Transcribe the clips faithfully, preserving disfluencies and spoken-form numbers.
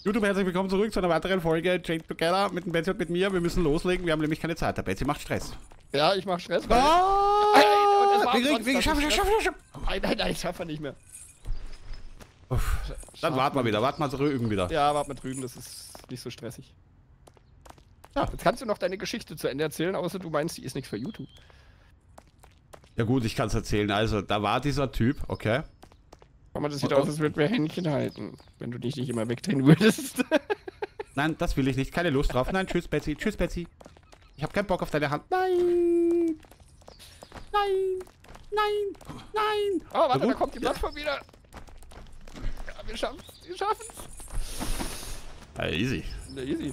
YouTube, herzlich willkommen zurück zu einer weiteren Folge Chained Together mit dem Betsy und mit mir. Wir müssen loslegen, wir haben nämlich keine Zeit. Der Betsy macht Stress. Ja, ich mach Stress. Weil Oh! wir schaffen, wir schaffen, wir schaffen. Nein, nein, nein, ich schaffe nicht mehr. Uff. Dann warten wir wieder, warten wir drüben wieder. Ja, warte mal drüben, das ist nicht so stressig. Ja. Jetzt kannst du noch deine Geschichte zu Ende erzählen, außer du meinst, die ist nichts für YouTube. Ja gut, ich kann es erzählen. Also, da war dieser Typ, okay. Aber das sieht aus, als würden wir Händchen halten, wenn du dich nicht immer wegdrehen würdest. Nein, das will ich nicht. Keine Lust drauf. Nein, tschüss, Betsy. Tschüss, Betsy. Ich habe keinen Bock auf deine Hand. Nein. Nein. Nein. Nein. Oh, warte, Na da gut. kommt die Plattform wieder. Ja, wir schaffen's. Wir schaffen's. Ja, easy. Na, easy.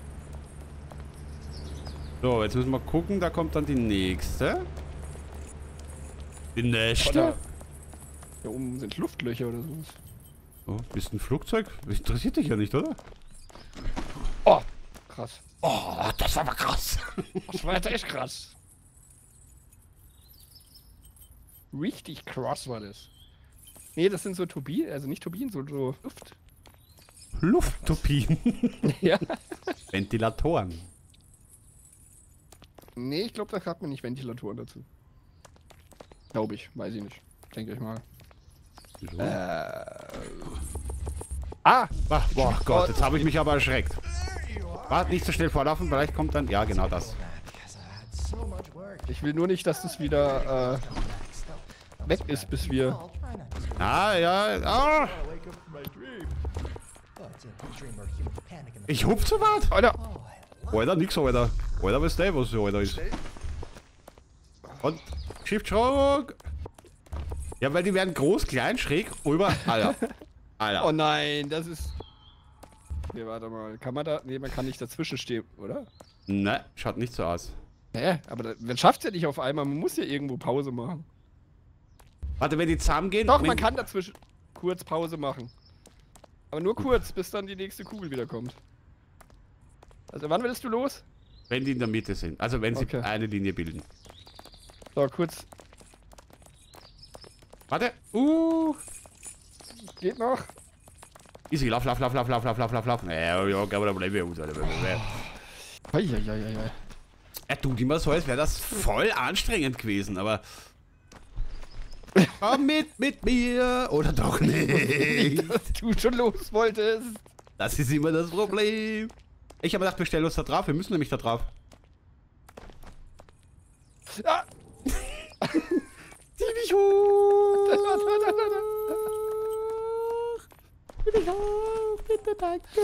So, jetzt müssen wir gucken. Da kommt dann die nächste. Die nächste. Oder hier oben sind Luftlöcher oder sowas. Oh, bist ein Flugzeug? Interessiert dich ja nicht, oder? Oh, krass. Oh, das ist aber krass. Das war jetzt echt krass. Richtig krass war das. Nee, das sind so Turbinen, also nicht Turbinen, so, so Luft. Lufttupien. Ja. Ventilatoren. Nee, ich glaube, da hat man nicht Ventilatoren dazu. Glaube ich, weiß ich nicht. Denke ich mal. Wieso? Äh. Ah! Ach, boah Gott, jetzt habe ich mich aber erschreckt. Warte, nicht so schnell vorlaufen, vielleicht kommt dann... Ja, genau das. Ich will nur nicht, dass das wieder äh, weg ist, bis wir... Ah, ja, ah. Ich hupf zu weit. Alter! Alter, nix, Alter. Alter, was der, was so, Alter ist. Und Shift-Schraub. Ja, weil die werden groß, klein, schräg, rüber. Alter. Alter. Oh nein, das ist... Nee, warte mal. Kann man da... Nee, man kann nicht dazwischen stehen, oder? Ne, schaut nicht so aus. Hä? Aber da, man schafft's ja nicht auf einmal. Man muss ja irgendwo Pause machen. Warte, wenn die zusammengehen... Doch, wenn man kann dazwischen kurz Pause machen. Aber nur kurz, bis dann die nächste Kugel wieder kommt. Also wann willst du los? Wenn die in der Mitte sind. Also wenn sie Okay. eine Linie bilden. So, kurz. Warte. Uh. Geht noch. Easy, lauf, lauf, lauf, lauf, lauf, lauf, lauf, lauf, lauf. Ja, ja, aber da bleiben wir aus, Alter. Eieieiei. Er tut immer so, als wäre das voll anstrengend gewesen, aber... Komm mit, mit mir! Oder doch nicht! Dass du schon los wolltest. Das ist immer das Problem. Ich habe gedacht, wir stellen uns da drauf. Wir müssen nämlich da drauf. Ah. Zieh mich hoch! Zieh mich hoch, bitte, danke!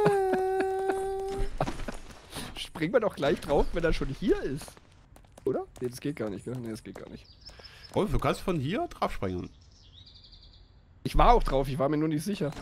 Springen wir doch gleich drauf, wenn er schon hier ist. Oder? Nee, das geht gar nicht, gell? Nee, das geht gar nicht. Oh, du kannst von hier drauf springen. Ich war auch drauf, ich war mir nur nicht sicher.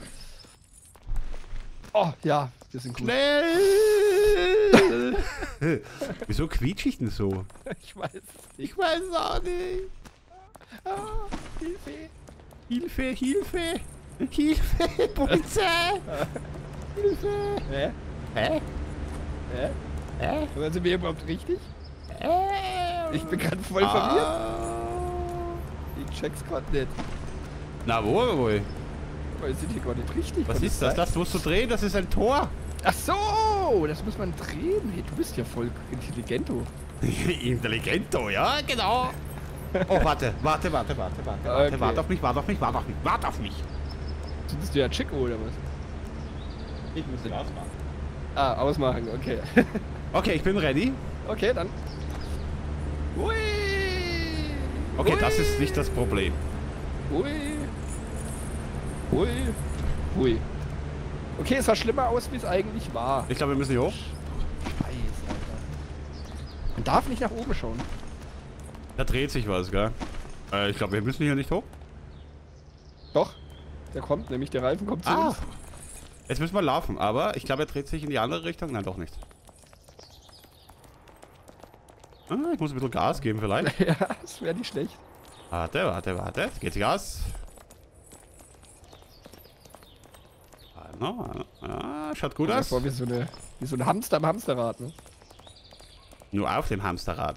Oh, ja, wir sind gut. Schnell! Wieso quietsch ich denn so? Ich weiß. Ich weiß auch nicht. Ah, Hilfe. Hilfe, Hilfe! Hilfe, Polizei! Hilfe! Hä? Hä? Hä? Hä? Aber sind wir überhaupt richtig? Hä? Ich bin gerade voll Ah. verwirrt. Ich check's grad nicht. Na, wo, wo? Weil sind hier gar nicht richtig. Was Kann ist das? sein? Das musst du drehen, das ist ein Tor. Ach so, das muss man drehen. Hey, du bist ja voll intelligento. Intelligento, ja, genau. Oh, warte, warte, warte, warte, warte, warte, Okay. warte auf mich, warte auf mich, warte auf mich, warte auf mich. Bist du ja Chico oder was? Ich muss den ausmachen. Ah, ausmachen, okay. Okay, ich bin ready. Okay, dann. Ui. Okay, das ist nicht das Problem. Ui. Ui. Ui. Okay, es sah schlimmer aus, wie es eigentlich war. Ich glaube, wir müssen hier hoch. Scheiße, Alter. Man darf nicht nach oben schauen. Da dreht sich was, gell? Äh, ich glaube, wir müssen hier nicht hoch. Doch. Der kommt, nämlich der Reifen kommt zu Ah. uns. Jetzt müssen wir laufen, aber ich glaube, er dreht sich in die andere Richtung. Nein, doch nicht. Ah, ich muss ein bisschen Gas geben vielleicht. Ja, das wäre nicht schlecht. Warte, warte, warte. Jetzt geht sich aus. Ah, ah, schaut gut aus. Vor wie so eine, wie so ein Hamster am Hamsterrad, ne? Nur auf dem Hamsterrad.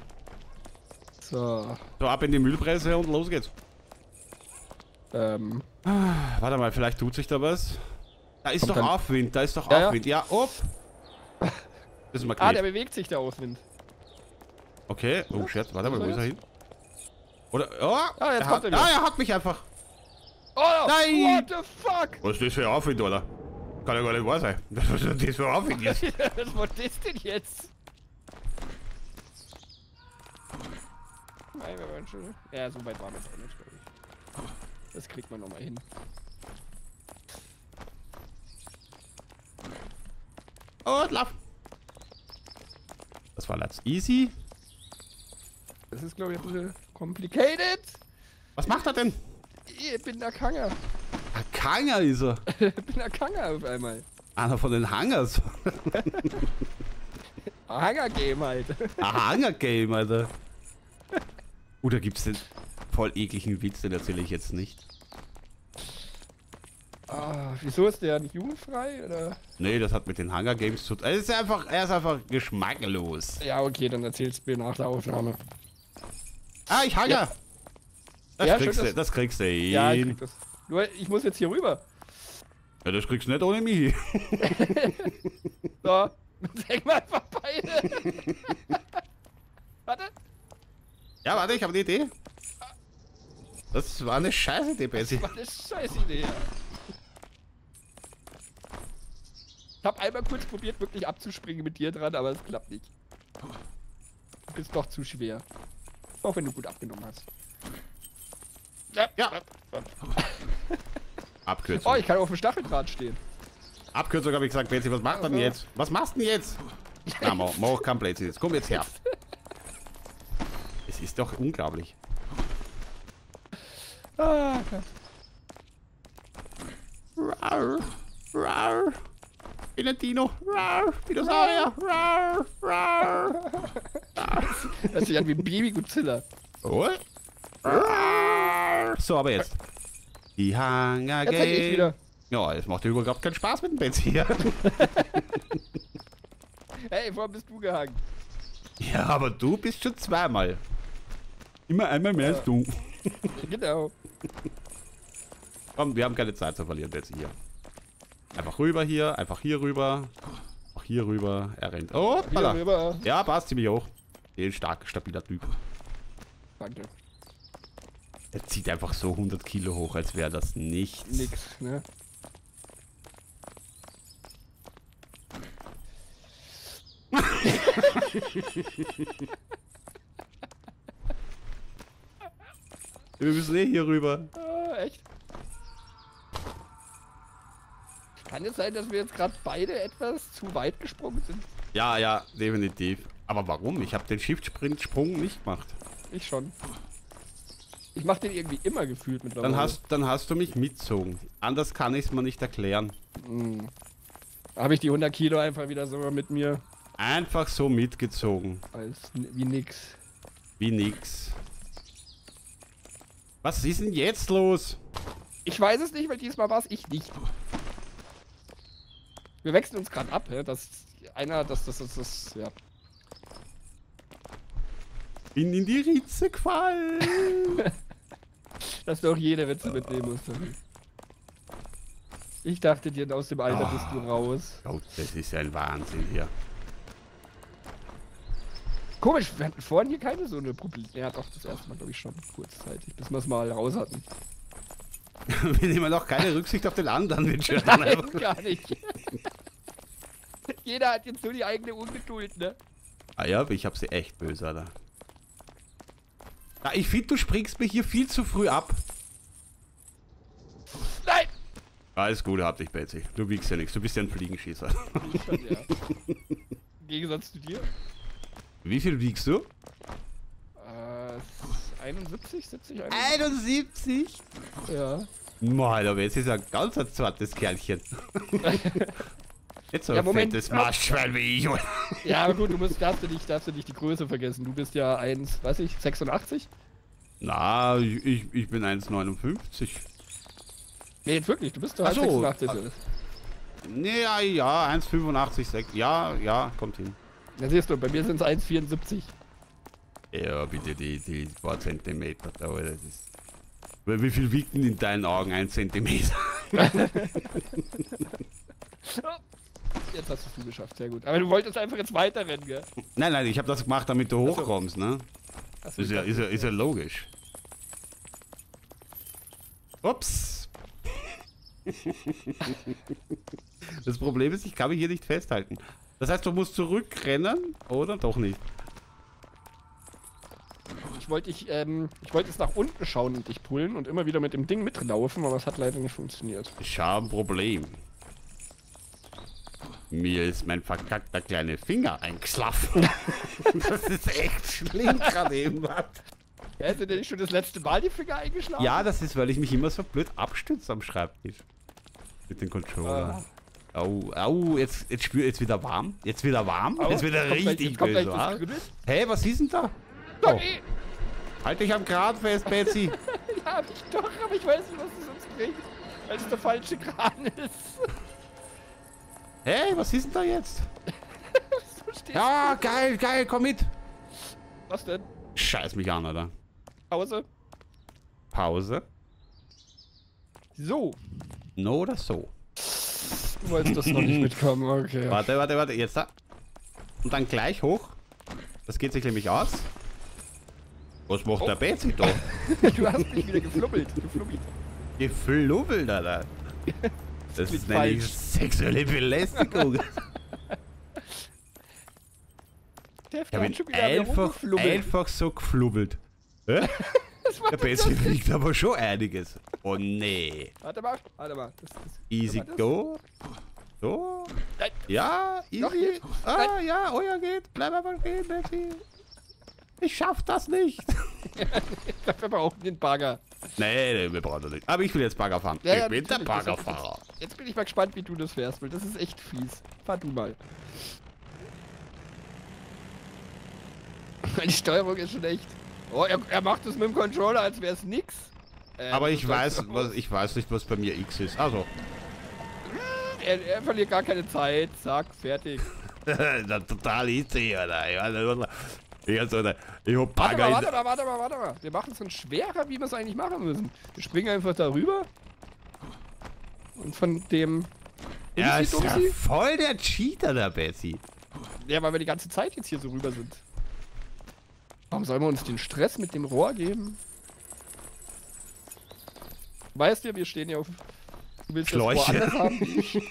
So. So, ab in die Müllpresse und los geht's. Ähm. Ah, warte mal, vielleicht tut sich da was. Da ist Kommt doch dann- Aufwind, da ist doch Ja, ja. Aufwind. Ja, op. Das ist ein Ah, der Magnet. bewegt sich, der Aufwind. Okay, oh shit, warte mal, Was wo ist ist er er hin? Oder, oh, Ah, jetzt er kommt hat, er wieder. ah, er hat mich einfach. Oh, Nein! what the fuck? Was ist das für ein Aufwind, oder? Kann ja gar nicht wahr sein. Was ist das für ein Aufwind jetzt? Was war das denn jetzt? Nein, wir waren schon. Ja, so weit waren wir jetzt auch nicht, glaube ich. Das kriegt man nochmal hin. Oh, lauf. Das war jetzt easy. Das ist, glaube ich, ein bisschen complicated. Was macht er denn? Ich bin der Kanger. Ein Kanger ist er. Ich bin der Kanger auf einmal. Einer von den Hangers. Hanger-Game halt. Ein Hanger-Game, Alter. Uh, da gibt's den voll ekligen Witz, den erzähle ich jetzt nicht. Ah, wieso ist der nicht jugendfrei, oder? Nee, das hat mit den Hunger Games zu tun. Er ist einfach, er ist einfach geschmacklos. Ja, okay, dann erzählst du mir nach der Aufnahme. Ah, ich Hunger. Ja. Das, Ja, kriegst schön, du, das kriegst du hin. Ja, ich Ja, krieg das. Nur, ich muss jetzt hier rüber. das kriegst du nicht ohne mich. So, zeig mal einfach beide. Warte. Ja, warte, ich habe eine Idee. Das war eine scheiße Idee, Bessie. Das war eine scheiß Idee. Ich hab einmal kurz probiert, wirklich abzuspringen mit dir dran, aber es klappt nicht. Du bist doch zu schwer. Auch wenn du gut abgenommen hast. Ja. Abkürzung. Oh, ich kann auf dem Stacheldraht stehen. Abkürzung habe ich gesagt, Bessie, was macht denn jetzt? Was machst du denn jetzt? Na, mach, mach kein Blödsinn jetzt. Komm jetzt her. Es ist doch unglaublich. Ah, Gott. Rar, rar. Bin ein Dino. Rar, Dinosaurier. Rar, rar. Das sieht an wie ein Baby Godzilla. Oh. Rar. So, aber jetzt. Die Hunger Jetzt häng ich Games. wieder. Ja, es macht überhaupt keinen Spaß mit dem Benz hier. Hey, vorhin bist du gehangen. Ja, aber du bist schon zweimal. Immer einmal mehr als du. Genau. Komm, wir haben keine Zeit zu verlieren jetzt hier. Einfach rüber hier, einfach hier rüber. Auch hier rüber. Er rennt. Oh, Wieder hoppala. rüber. Ja, passt ziemlich hoch. Den stark, stabiler Typ. Danke. Er zieht einfach so hundert Kilo hoch, als wäre das nichts. Nix, ne? Wir müssen eh hier rüber. Ah, echt? Kann es sein, dass wir jetzt gerade beide etwas zu weit gesprungen sind? Ja, ja, definitiv. Aber warum? Ich habe den Shift-Sprint-Sprung nicht gemacht. Ich schon. Ich mach den irgendwie immer gefühlt mittlerweile. Dann hast, dann hast du mich mitzogen. Anders kann ich es mir nicht erklären. Hm. Habe ich die hundert Kilo einfach wieder so mit mir Einfach so mitgezogen. als n- wie nix. Wie nix. Was ist denn jetzt los? Ich weiß es nicht, weil diesmal war es ich nicht. Wir wechseln uns gerade ab, ja? Das einer, das, das, das, das, ja. Bin in die Ritze gefallen. Dass du auch jede Ritze mitnehmen musst. Ich dachte dir, aus dem Alter Ah. bist du raus. Oh, das ist ja ein Wahnsinn hier. Komisch, wir hatten vorhin hier keine so eine Probleme. Ja, doch, das erste Mal, glaube ich, schon kurzzeitig, bis wir es mal raus hatten. Wir nehmen auch keine Rücksicht auf den anderen. Wir chillen Nein, einfach. gar nicht. Jeder hat jetzt nur die eigene Ungeduld, ne? Ah ja, aber ich hab sie echt böse, Alter. Ja, ich finde, du springst mir hier viel zu früh ab. Nein! Alles Gute, hab dich, Betsy. Du wiegst ja nichts. Du bist ja ein Fliegenschießer. Ich schon, ja. Im Gegensatz zu dir. Wie viel wiegst du? Äh, einundsiebzig, siebzig, einundsiebzig? Ja. Mann, aber jetzt ist er ein ganz ein zartes Kerlchen. Jetzt so Ja, ein Moment. fettes Marschschwein wie ich. Ja, aber gut, du musst, darfst, du nicht, darfst du nicht die Größe vergessen. Du bist ja eins, weiß ich, sechsundachtzig? Na, ich, ich, ich bin eins neunundfünfzig. Nee, jetzt wirklich, du bist doch Ach so. sechsundachtzig. Nee, ja, ja, eins fünfundachtzig, sechs. Ja, ja, kommt hin. Da siehst du, bei mir sind es eins vierundsiebzig. Ja, bitte die, die paar Zentimeter da, das ist. Weil wie viel wiegt denn in deinen Augen ein Zentimeter? Jetzt hast du es geschafft, sehr gut. Aber du wolltest einfach jetzt weiterrennen, gell? Nein, nein, ich habe das gemacht, damit du Ach so. hochkommst, ne? Ach so, Ist ja, ich ist ja, dachte, ist ja logisch. Ups. Das Problem ist, ich kann mich hier nicht festhalten. Das heißt, du musst zurückrennen, oder doch nicht? Ich wollte ich, ähm, ich wollte jetzt nach unten schauen und dich pullen und immer wieder mit dem Ding mitlaufen, aber es hat leider nicht funktioniert. Ich habe ein Problem. Mir ist mein verkackter kleiner Finger eingeschlafen. Das ist echt schlimm gerade eben. Ja, hast du dir nicht schon das letzte Mal die Finger eingeschlagen? Ja, das ist, weil ich mich immer so blöd abstütze am Schreibtisch. Mit dem Controller. Ah. Au, au, jetzt, jetzt spür, jetzt wieder warm. Jetzt wieder warm. Au, jetzt wieder kommt gleich- richtig jetzt kommt gleich böse. das wa? Kribbeln. Hey, was ist denn da? Doch, Oh, eh. halt dich am Grat fest, Betsy. Ja, hab ich doch, aber ich weiß nicht, was es uns bringt, weil es der falsche Kran ist. Hey, was ist denn da jetzt? So stehst Ja, geil, geil, komm mit. du. Was denn? Scheiß mich an, oder? Pause. Pause. So. No oder so? Du wolltest das noch nicht mitkommen, okay. Warte, warte, warte, jetzt da. Und dann gleich hoch. Das geht sich nämlich aus. Was macht Oh. der Betsy da? Du hast mich wieder geflubbelt. Geflubbelt. Geflubbelt, Alter. Das klingt ist nämlich falsch. sexuelle Belästigung. Der Ich habe hat schon ihn wieder einfach, rumgeflubbelt. einfach so geflubbelt. Hä? Das war Der doch Betsy das- liegt aber schon einiges. Oh nee. Warte mal, warte mal. Das, das, Easy warte mal, das- go. So. Nein. Ja, easy. Doch, hier. Ah, ja, oh ja, geht. Bleib einfach stehen, Betsy. Ich schaff das nicht. Ich glaube, wir brauchen den Bagger. Nee, nee, wir brauchen das nicht. Aber ich will jetzt Bagger fahren. Ja, ich ja, bin der natürlich, das- Baggerfahrer. Jetzt bin ich mal gespannt, wie du das fährst, weil das ist echt fies. Fahr du mal. Die Steuerung ist schon echt. Oh, er, er macht das mit dem Controller, als wäre es nix. Äh, Aber ich das weiß, sagt- was, ich weiß nicht, was bei mir X ist. Also, Er, er verliert gar keine Zeit. Zack, fertig. das total easy, oder? Ich weiß nicht, ich hab so eine, ich hab Warte Bagger mal, in warte mal, warte mal, warte mal. Wir machen es uns schwerer, wie wir es eigentlich machen müssen. Wir springen einfach darüber. Und von dem. Ja, ist ja Dumsi- voll der Cheater, der Betsy. Ja, weil wir die ganze Zeit jetzt hier so rüber sind. Warum sollen wir uns den Stress mit dem Rohr geben? Weißt du, wir stehen ja auf. Du willst das Rohr Schläuche. anders haben wie ich.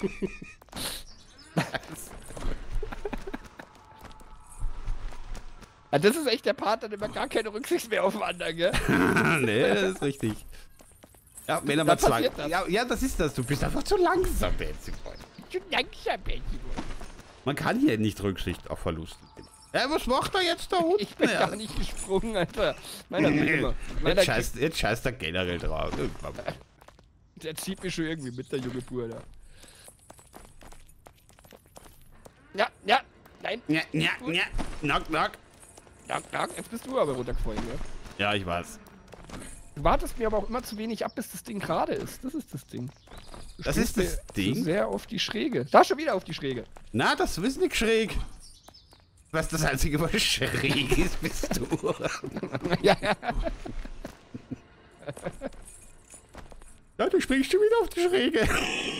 Ja, das ist echt der Part, dann immer gar keine Rücksicht mehr auf den anderen, gell? Nee, das ist richtig. Ja, wenn er mal Dann zu lang. passiert das. Ja, ja, das ist das. Du bist einfach zu langsam, Betsy. Schon langsam, Betty. Man kann hier nicht Rücksicht auf Verluste nehmen. Ja, was macht er jetzt da unten? Ich bin Ja. gar nicht gesprungen, Alter. Meiner will immer. Meiner Jetzt scheißt, jetzt scheißt er generell drauf. Irgendwann mal. Der zieht mich schon irgendwie mit, der junge Bur da. Ja, ja, nein. Ja, ja, ja. Knock, knock. Ja, ja, jetzt bist du aber runtergefallen, ja. Ja, ich weiß. Du wartest mir aber auch immer zu wenig ab, bis das Ding gerade ist. Das ist das Ding. Du Das stehst ist das mir Ding? Zu sehr auf die Schräge. Da schon wieder auf die Schräge. Na, das ist nicht schräg. Was das Einzige, was schräg ist, bist du. Ja, ja. Ja, du springst schon wieder auf die Schräge.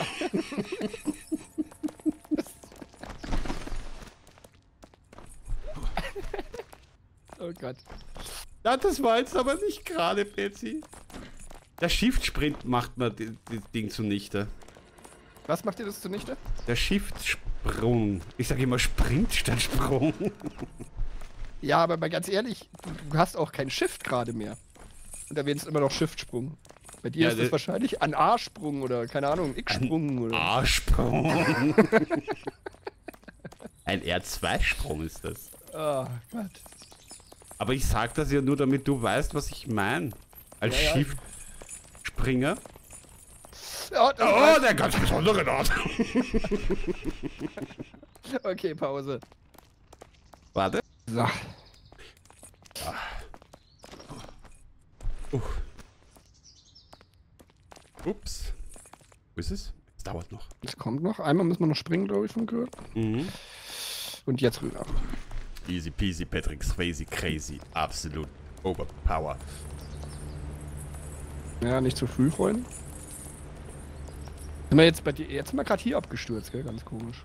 Oh Gott. Ja, das war jetzt aber nicht gerade, Betsy. Der Shift-Sprint macht mir das Ding zunichte. Was macht dir das zunichte? Der Shift-Sprung. Ich sag immer Sprint statt Sprung. Ja, aber mal ganz ehrlich, du, du hast auch kein Shift gerade mehr. Und erwähnst immer noch Shift-Sprung. Bei dir Ja, ist das der- wahrscheinlich ein A-Sprung oder keine Ahnung, X-Sprung oder. A-Sprung. Ein R zwei Sprung ist das. Oh Gott. Aber ich sag das ja nur, damit du weißt, was ich meine. Als Ja, ja. Shift-Springer. Ja, das Oh, war's. der ganz besondere Ort. Okay, Pause. Warte. So. Uh. Ups. Wo ist es? Es dauert noch. Es kommt noch. Einmal müssen wir noch springen, glaube ich, vom Gehört. Mhm. Und jetzt rüber. Easy peasy, Patrick Swayze, crazy. Absolut overpower. Ja, nicht zu früh, Freunde. Sind wir jetzt bei dir, jetzt sind wir gerade hier abgestürzt, gell? Ganz komisch.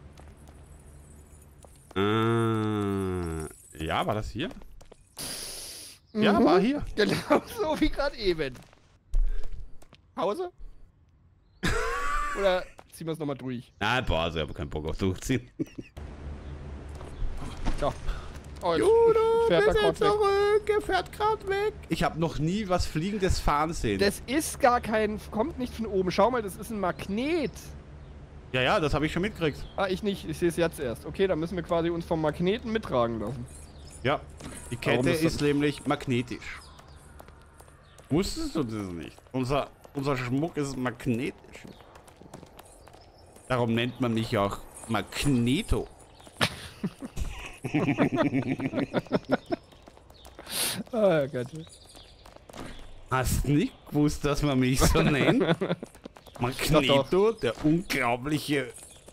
Äh, ja, war das hier? Mhm. Ja, war hier. Genau so wie gerade eben. Pause? Oder ziehen wir es nochmal durch? Ah, Pause, ich habe keinen Bock auf durchziehen. So. Oh, jetzt Judo, fährt wir er sind grad weg. zurück, er fährt gerade weg. Ich habe noch nie was Fliegendes fahren sehen. Das ist gar kein, kommt nicht von oben. Schau mal, das ist ein Magnet. ja, ja, das habe ich schon mitgekriegt. Ah, ich nicht. Ich sehe es jetzt erst. Okay, dann müssen wir quasi uns vom Magneten mittragen lassen. Ja, die Warum Kette ist das- ist nämlich magnetisch. Wusstest du das nicht? Unser, unser Schmuck ist magnetisch. Darum nennt man mich auch Magneto. Ah, Gott. Hast nicht gewusst, dass man mich so nennt? Magneto, der unglaubliche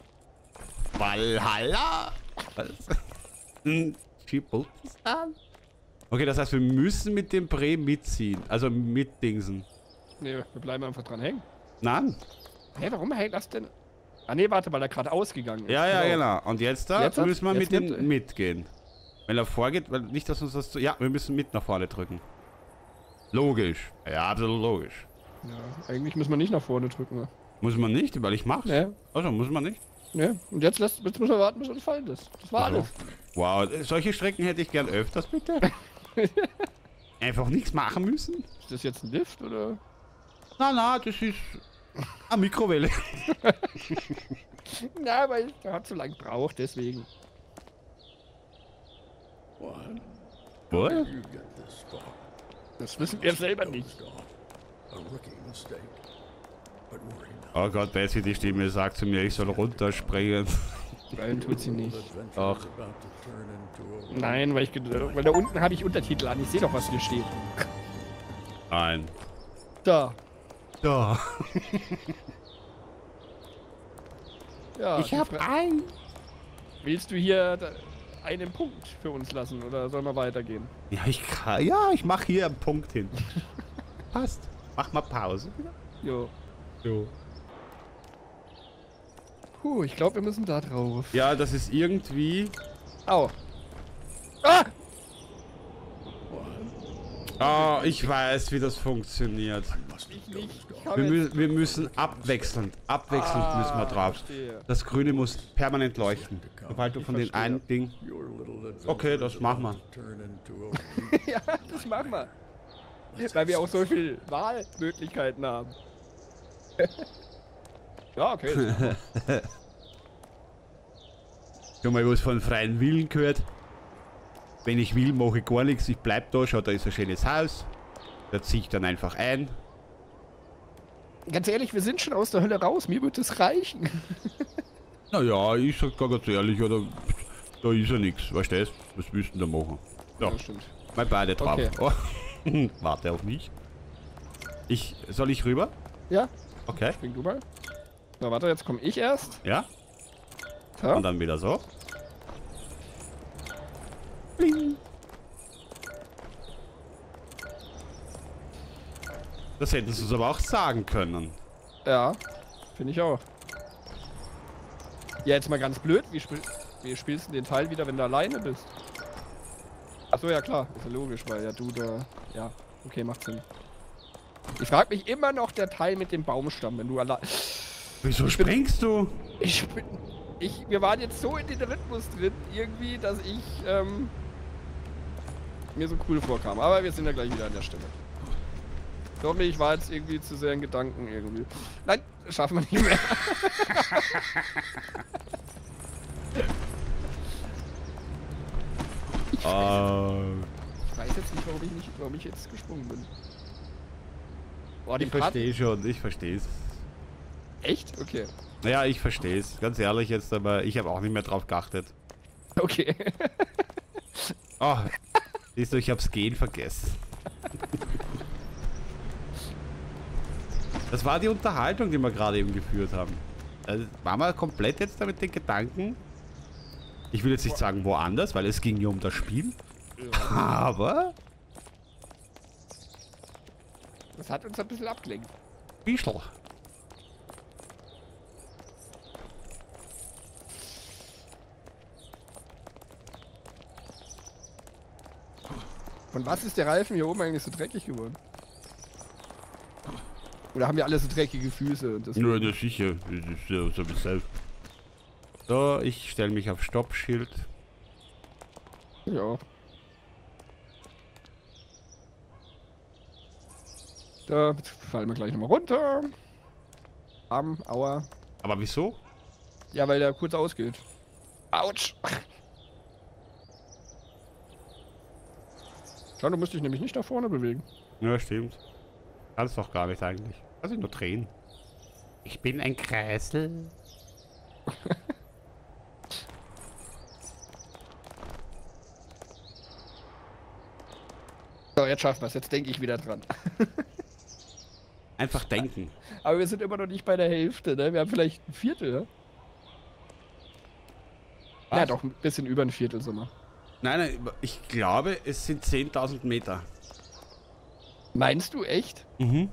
Valhalla? Was? Hm, Dschiboutistan? Okay, das heißt, wir müssen mit dem Bre mitziehen. Also mit Dingsen. Nee, wir bleiben einfach dran hängen. Nein? Hä, warum hält das denn? Ah, nee, warte, weil er gerade ausgegangen ist. Ja, ja, genau. Und jetzt da Jetzt hat- müssen wir jetzt mit nimmt- dem mitgehen. Wenn er vorgeht, weil nicht, dass uns das... zu- Ja, wir müssen mit nach vorne drücken. Logisch. Ja, absolut logisch. Ja, eigentlich müssen wir nicht nach vorne drücken. Ne? Muss man nicht, weil ich mach's. Nee, Also, muss man nicht. nee. Und jetzt, lässt, jetzt müssen wir warten, bis uns fallen ist. Das war Also. alles. Wow, solche Strecken hätte ich gern öfters, bitte. Einfach nichts machen müssen. Ist das jetzt ein Lift oder? Na, na, das ist eine Mikrowelle. Na, weil er hat zu lang gebraucht, deswegen. What? You get this far. Das wissen wir selber nicht. A rookie mistake. But worry not. Oh Gott, Bessie, die Stimme sagt zu mir, ich soll runterspringen. Nein, tut sie nicht. Adventure Ach. is about to turn into a Nein, weil ich ge- weil da unten habe ich Untertitel an. Ich sehe doch, was hier steht. Nein. Da. Da. Ja. Ich die hab Fra- ein. Willst du hier da einen Punkt für uns lassen oder sollen wir weitergehen? Ja, ich kann. Ja, ich mach hier einen Punkt hin. Passt. Mach mal Pause. Jo. Jo. Puh, ich glaube, wir müssen da drauf. Ja, das ist irgendwie. Au. Ah! Ah, ich weiß, wie das funktioniert. Ich nicht. Ich Wir, habe mü jetzt... wir müssen abwechselnd, abwechselnd Ah, müssen wir drauf. verstehe. Das Grüne muss permanent leuchten. Sobald du Ich von den verstehe. einen Ding. your little adventure Okay, das is machen about wir. to turn into a Ja, das machen wir. Weil wir auch so viele Wahlmöglichkeiten haben. Ja, okay. das machen wir. Schon mal was von freien Willen gehört. Wenn ich will, mache ich gar nichts. Ich bleib da, schau, da ist ein schönes Haus. Da ziehe ich dann einfach ein. Ganz ehrlich, wir sind schon aus der Hölle raus. Mir wird es reichen. Naja, ich sag gar ganz ehrlich, oder, da ist ja nichts. Weißt du das? Was müssten da machen? Ja, Ja, stimmt. mal beide drauf. Okay. Oh. Warte auf mich. Ich, soll ich rüber? Ja, Okay. spring du mal. Na, warte, jetzt komme ich erst. Ja? Ja. Und dann wieder so. Bling. Das hätten sie uns aber auch sagen können. Ja, finde ich auch. Ja, jetzt mal ganz blöd. Wie, spiel wie spielst du den Teil wieder, wenn du alleine bist? Achso, ja klar. Ist ja logisch, weil ja du da... Ja, okay, macht Sinn. Ich frage mich immer noch der Teil mit dem Baumstamm, wenn du allein... Wieso springst du? Ich bin... Ich, wir waren jetzt so in den Rhythmus drin, irgendwie, dass ich, ähm... mir so cool vorkam. Aber wir sind ja gleich wieder an der Stelle. Sorry, ich war jetzt irgendwie zu sehr in Gedanken irgendwie. Nein, schaffen wir nicht mehr. Äh, Ich weiß jetzt nicht, warum ich nicht, warum ich jetzt gesprungen bin. Boah, die ich Part... verstehe schon, ich verstehe es. Echt? Okay. Naja, ich verstehe es. Ganz ehrlich jetzt, aber ich habe auch nicht mehr drauf geachtet. Okay. Oh, siehst du, ich hab's Gehen vergessen. Das war die Unterhaltung, die wir gerade eben geführt haben. Also waren wir komplett jetzt da mit den Gedanken. Ich will jetzt nicht sagen woanders, weil es ging ja um das Spiel. Aber Das hat uns ein bisschen abgelenkt. Bischel. Von was ist der Reifen hier oben eigentlich so dreckig geworden? Oder haben wir alle so dreckige Füße? Und das Nur in der sicher. Das ist ja so wie selbst. So, ich stelle mich auf Stoppschild. Ja. Da fallen wir gleich nochmal runter. Arm, aua. Aber wieso? Ja, weil der kurz ausgeht. Autsch. Schau, du musst dich nämlich nicht nach vorne bewegen. Ja, stimmt. Kannst doch gar nicht eigentlich. Kannst dich nur drehen. Ich bin ein Kreisel. So, jetzt schaffen wir es. Jetzt denke ich wieder dran. Einfach denken. Aber wir sind immer noch nicht bei der Hälfte, ne? Wir haben vielleicht ein Viertel, ne? Ja, doch, ein bisschen über ein Viertel sind wir. Nein, nein, ich glaube, es sind zehntausend Meter. Meinst du echt? Mhm.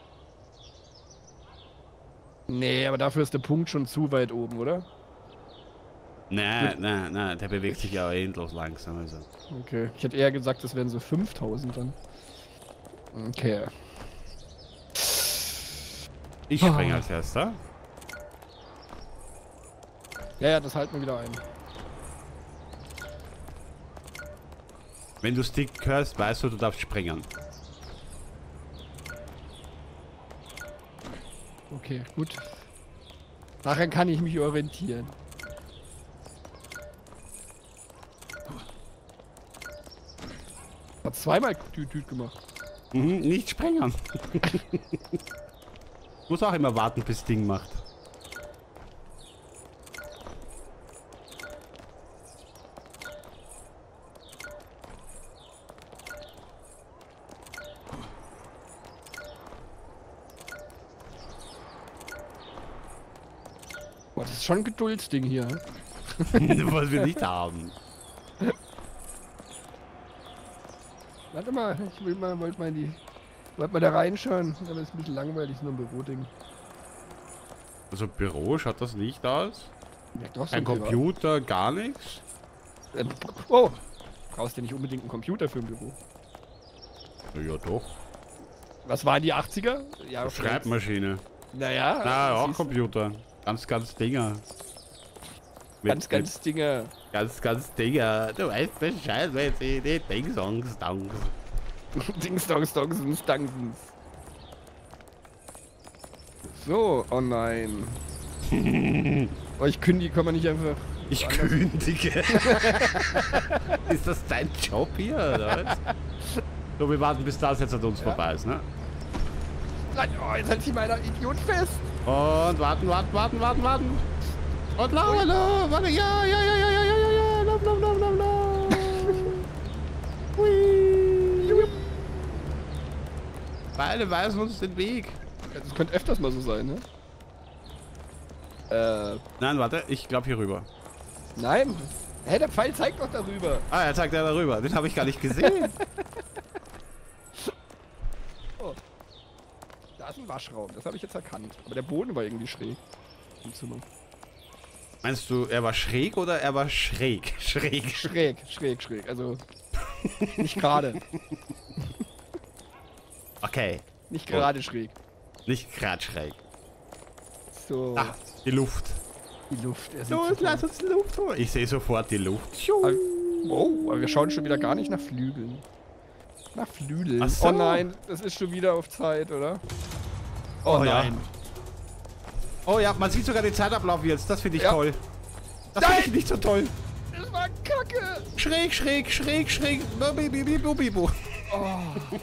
Nee, aber dafür ist der Punkt schon zu weit oben, oder? Nein, nein, nein, der bewegt sich ja endlos langsam. Also. Okay, ich hätte eher gesagt, das wären so fünftausend dann. Okay. Ich springe als erster. Ja, ja, das halten wir wieder ein. Wenn du Stick hörst, weißt du, du darfst springen. Okay, gut. Daran kann ich mich orientieren. Hat zweimal Tütüt gemacht. Mhm, nicht springen. Muss auch immer warten, bis Ding macht. Boah, das ist schon ein Geduldsding hier. Was wir nicht haben. Warte mal, ich will mal, wollte mal in die. Wollte mal da reinschauen. Aber ist ein bisschen langweilig, so ein Büroding. Also Büro schaut das nicht aus. Ja, doch, so Ein Computer, gar nichts. Äh, oh! Brauchst du nicht unbedingt einen Computer für ein Büro. Ja doch. Was waren die achtziger? Ja, Schreibmaschine. Naja. Na, auch siehst du. Computer. Ganz, ganz Dinger. Mit- Ganz, ganz Dinge. mit Ganz, ganz Dinger. Du weißt Bescheid, wenn sie die Ding-Songs, Dongs. Dings, Dongs, Dongsens, Dangsens. So, oh nein. Oh, ich kündige, kann man nicht einfach. Ich woanders- kündige. Ist das dein Job hier, oder was? So, wir warten, bis das jetzt an uns vorbei ist, ne? Nein, oh, jetzt hält sich meiner Idiot fest. Und warten, warten, warten, warten, warten. Und lauf, lauf, warte, ja, ja, ja, ja, ja, ja, ja, ja, lauf, lauf, lauf, lauf, lauf. Hui. Beide weisen uns den Weg. Ja, das könnte öfters mal so sein, ne? Äh, Nein, warte, ich glaube hier rüber. nein. Hä, der Pfeil zeigt doch darüber. Ah, er zeigt ja darüber. Den habe ich gar nicht gesehen. Oh. Da ist ein Waschraum, das habe ich jetzt erkannt. Aber der Boden war irgendwie schräg. Im Zimmer. Meinst du, er war schräg oder er war schräg? Schräg. Schräg, schräg, schräg. Also nicht gerade. Okay, Nicht gerade schräg. nicht grad schräg. So, Ah, die Luft. die Luft. Er sieht Los, super. lass uns die Luft holen. Ich sehe sofort die Luft. Aber- Oh, aber wir schauen schon wieder gar nicht nach Flügeln. Nach Flügeln. Ach so. Oh nein, das ist schon wieder auf Zeit, oder? Oh, ja. Oh ja, man sieht sogar den Zeitablauf jetzt. Das finde ich Ja. toll. Das Nein! finde ich nicht so toll. Das war Kacke! Schräg, schräg, schräg, schräg. Bi, bi, bi, bi, bi, bi. Oh.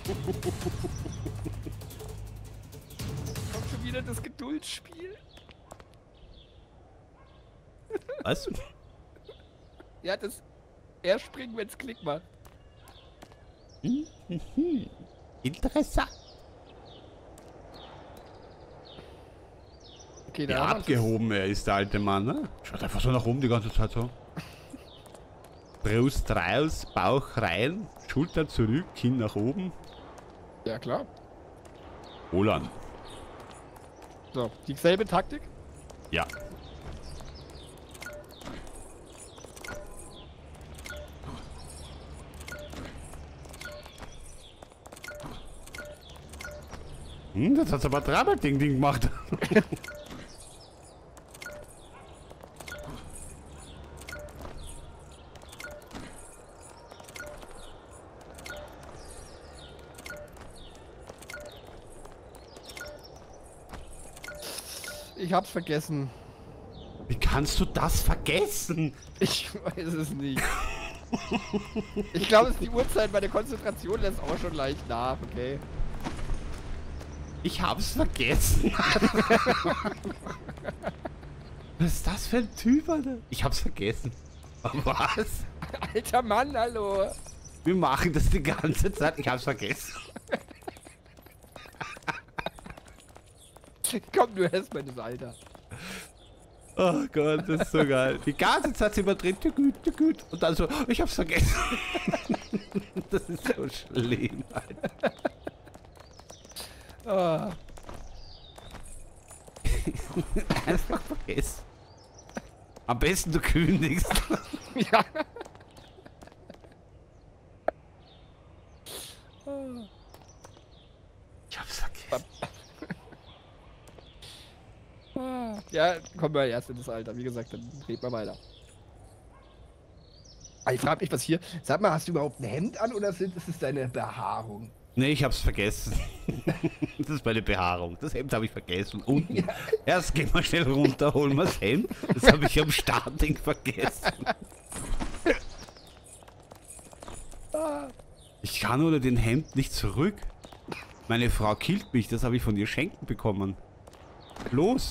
Kommt schon wieder das Geduldsspiel? Was? Ja, das. Er springt, wenn's Klick macht. Interessant. Okay, Wie da haben wir abgehoben er ist, der alte Mann, ne? Schaut einfach so nach oben die ganze Zeit so. Brust raus, Bauch rein, Schulter zurück, Kinn nach oben. das. Ja, klar. Roland. So, dieselbe Taktik? Ja. Hm, das hat's aber dreimal Ding Ding gemacht. Ich hab's vergessen. Wie kannst du das vergessen? Ich weiß es nicht. Ich glaube, es ist die Uhrzeit. Meine Konzentration lässt auch schon leicht nach, okay? Ich hab's vergessen. Was ist das für ein Typ, Alter? Ich hab's vergessen. Was? Alter Mann, hallo. Wir machen das die ganze Zeit. Ich hab's vergessen. Komm, du hast meines Alter. Oh Gott, das ist so geil. Die ganze Zeit sind wir drin. Tü gut, tü gut. Und dann so, ich hab's vergessen. Das ist so schlimm, Alter. Ah. Einfach vergessen. Am besten du kündigst. Ja. Ich hab's vergessen. Ja, kommen wir erst in das Alter. Wie gesagt, dann reden wir weiter. Ah, ich frage mich, was hier... Sag mal, hast du überhaupt ein Hemd an oder sind, ist es deine Behaarung? Nee, ich hab's vergessen. Das ist meine Behaarung. Das Hemd habe ich vergessen. Unten. Ja. Erst gehen wir schnell runter, holen wir das Hemd. Das habe ich am Starting vergessen. Ich kann ohne den Hemd nicht zurück. Meine Frau killt mich, das habe ich von ihr schenken bekommen. Los!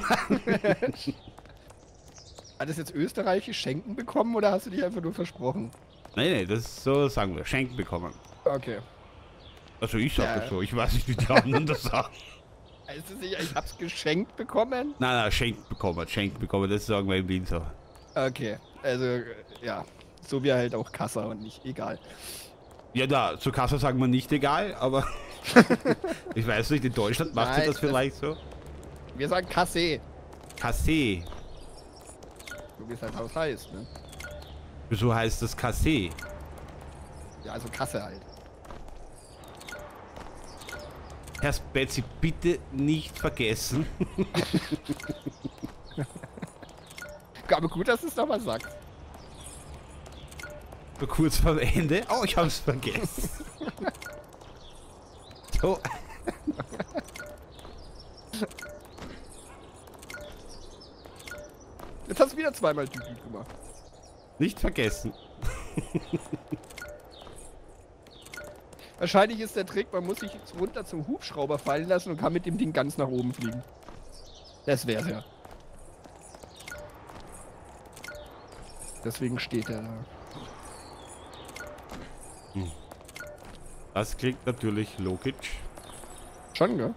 Hat das jetzt österreichisch Schenken bekommen oder hast du dich einfach nur versprochen? Nee, nee, das ist so, sagen wir, schenken bekommen. Okay. Also ich sag Ja. das so, ich weiß nicht, wie die anderen das sagen. Ist es sicher, ich hab's geschenkt bekommen? Nein, nein, schenken bekommen, schenken bekommen, das sagen wir in Wien so. Okay, also, äh, ja. So wie halt auch Kassa und nicht, egal. Ja, da, zur Kasse sagen wir nicht egal, aber ich weiß nicht, in Deutschland macht Nein, ihr das das- vielleicht so. Wir sagen Kasse, Kasse. so wie es halt Haus heißt, ne? Wieso heißt das Kasse? Ja, also Kasse halt. Herr Betsy, bitte nicht vergessen. Aber gut, dass du es nochmal sagst. So kurz vor Ende. Oh, ich hab's vergessen. So. Jetzt hast du wieder zweimal Düdü gemacht. Nicht vergessen. Wahrscheinlich ist der Trick, man muss sich jetzt runter zum Hubschrauber fallen lassen und kann mit dem Ding ganz nach oben fliegen. Das wär's ja. Deswegen steht er da. Das klingt natürlich logisch. Schon, gell?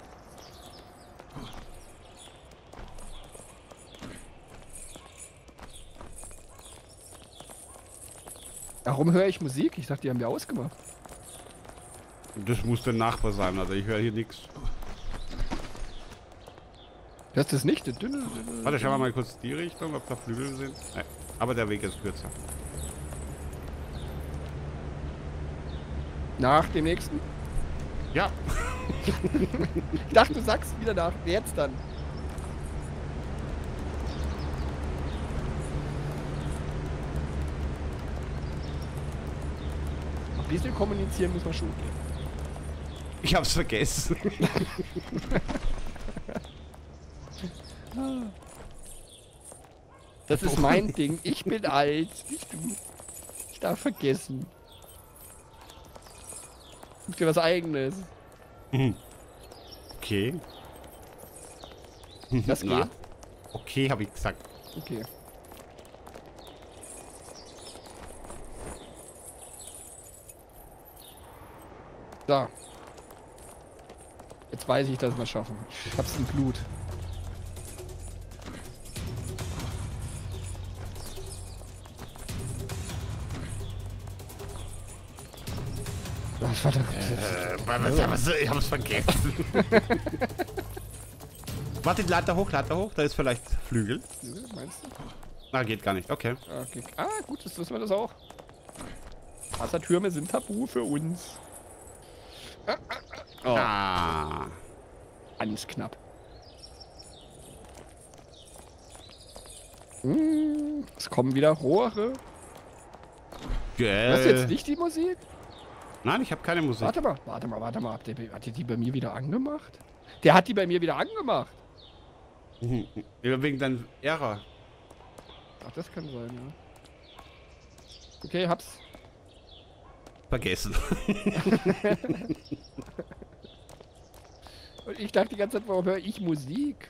Warum höre ich Musik? Ich dachte, die haben wir ausgemacht. Das muss der Nachbar sein, also ich höre hier nichts. Hörst du das nicht? Dünne, dünne, Warte, schauen wir mal kurz die Richtung, ob da Flügel sind. Nein, aber der Weg ist kürzer. Nach dem nächsten? Ja. Ich dachte, du sagst wieder nach. Jetzt dann. Ein bisschen kommunizieren muss man schon gehen. Ich hab's vergessen. Das ist mein Ding. Ich bin alt. Nicht du. Ich darf vergessen. Such dir was Eigenes. Okay. Das geht? Na, okay, habe ich gesagt. Okay. So. Jetzt weiß ich, dass wir es schaffen. Ich hab's im Blut. Was war das? Äh, was, was, ich hab's vergessen. Warte, lad da hoch, lad da hoch. Da ist vielleicht Flügel. Meinst du? Ah, geht gar nicht. Okay. Okay. Ah, gut, das wissen wir das auch. Wassertürme sind tabu für uns. Ah, ah, ah. Oh, Ah. ganz knapp. Hm, es kommen wieder Rohre. Geil. Das ist jetzt nicht die Musik? Nein, ich habe keine Musik. Warte mal, warte mal, warte mal. Habt ihr, hat ihr die bei mir wieder angemacht? Der hat die bei mir wieder angemacht. Ja, wegen deinem Ära. Ach, das kann sein, ja. Okay, hab's. Vergessen. Und ich dachte die ganze Zeit, warum höre ich Musik?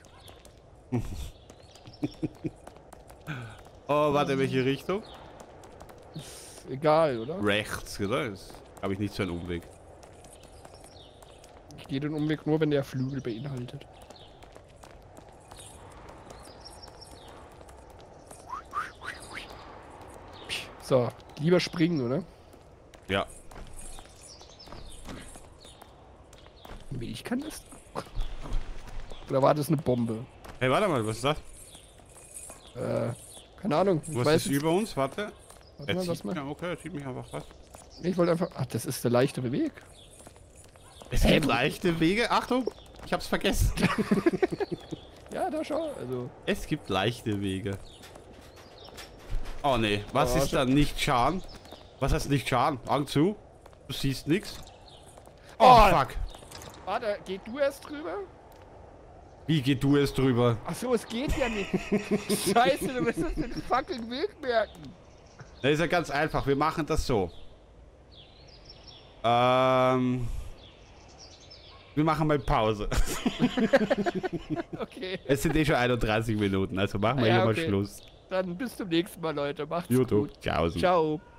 Oh, warte, welche Richtung? Ist egal, oder? Rechts, oder? Das habe ich nicht so einen Umweg. Ich gehe den Umweg nur, wenn der Flügel beinhaltet. So, lieber springen, oder? Ja. Ich kann das. Oder war das eine Bombe? Hey, warte mal, was ist das? Äh, keine Ahnung. Ich Was weiß ist jetzt- über uns? Warte. Warte Er mal, zieht was mich, mal. okay, er zieht mich einfach was. Ich wollte einfach. Ach, das ist der leichtere Weg. Es Hey, gibt wo- leichte Wege. Achtung, ich hab's vergessen. Ja, da schau. Also. Es gibt leichte Wege. Oh nee, was Oh, ist schau- dann nicht Schaden? Was heißt nicht Schaden? Augen zu. Du siehst nichts. Oh, Oh. fuck. Warte, geh du erst drüber? Wie geht du es drüber? Ach so, es geht ja nicht. Scheiße, du musst das den fucking Weg merken. Das ist ja ganz einfach. Wir machen das so. Ähm. Wir machen mal Pause. Okay, Es sind eh schon einunddreißig Minuten, also machen wir Ah ja, hier mal okay. Schluss. dann bis zum nächsten Mal, Leute. Macht's YouTube. gut. Ciao. Ciao.